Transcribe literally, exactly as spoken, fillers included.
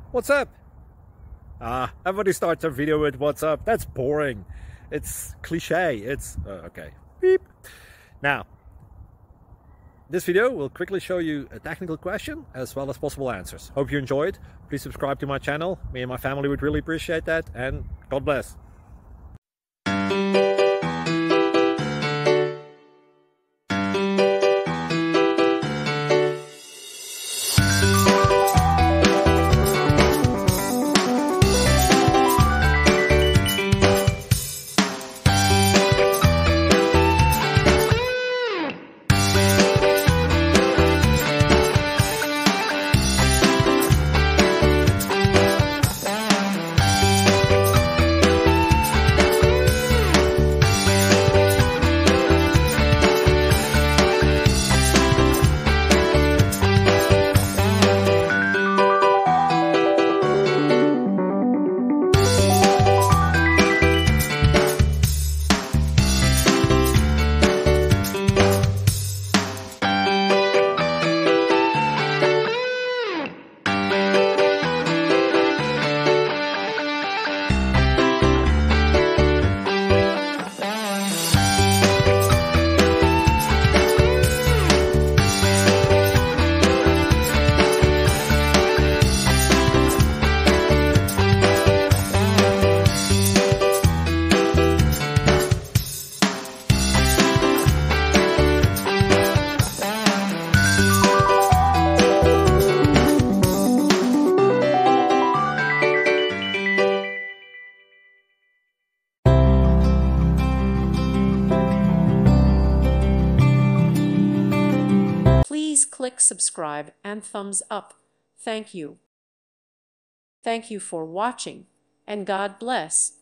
What's up? Ah, everybody starts their video with what's up. That's boring. It's cliche. It's uh, okay. Beep. Now, this video will quickly show you a technical question as well as possible answers. Hope you enjoyed. Please subscribe to my channel. Me and my family would really appreciate that, and God bless. Please click subscribe and thumbs up. Thank you. Thank you for watching, and God bless.